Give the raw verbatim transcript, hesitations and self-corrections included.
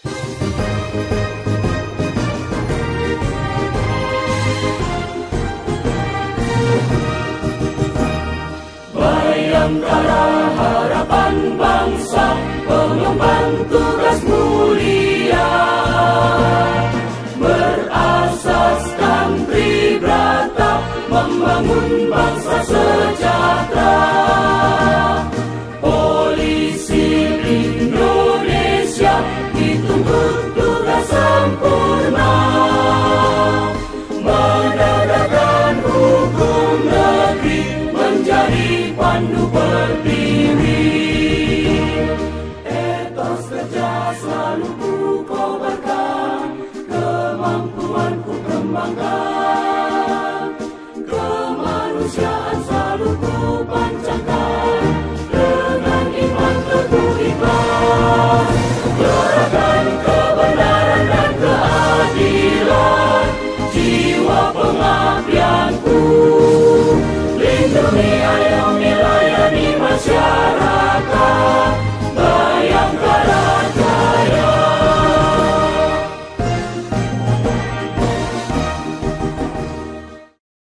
Bayangkara harapan bangsa, pengemban tugas mulia, berasaskan Tribrata, membangun bangsa sejahtera. Polisi Indonesia dituntut tugas sempurna, menegakkan hukum negeri, menjadi pandu berdiri. Etos kerja selalu ku kobarkan, kemampuanku kembangkan.